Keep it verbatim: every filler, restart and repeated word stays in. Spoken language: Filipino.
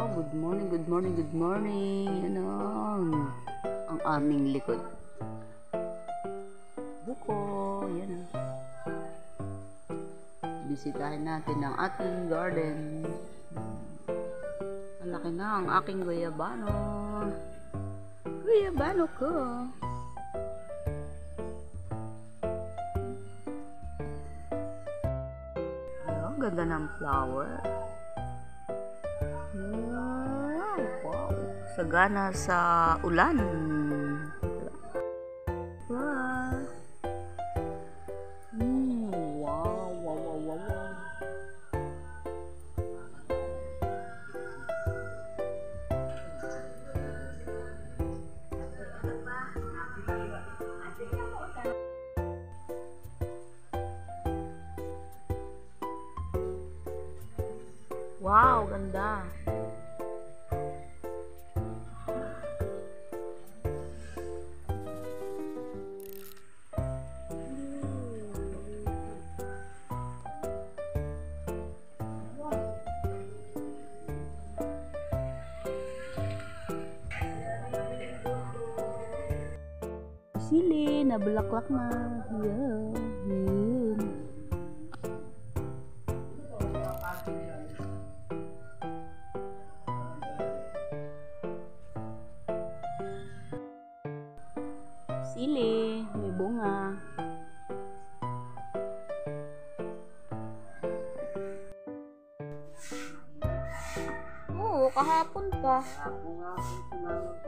Wow, good morning, good morning, good morning. Yan ang, ang aming likod. Buko, yan ang. Bisitahin natin ang ating garden. Malaki na ang aking guyabano. Guyabano ko. Ayan, ganda ng flower. Wow, sagana sa ulan. Wow. Mm, wow, wow, wow, wow, wow. Wow, ganda. Sili, nabulaklak na. Yeah. Yun. Sili, may bunga. Oo, kahapon pa. Ako nga kung sumama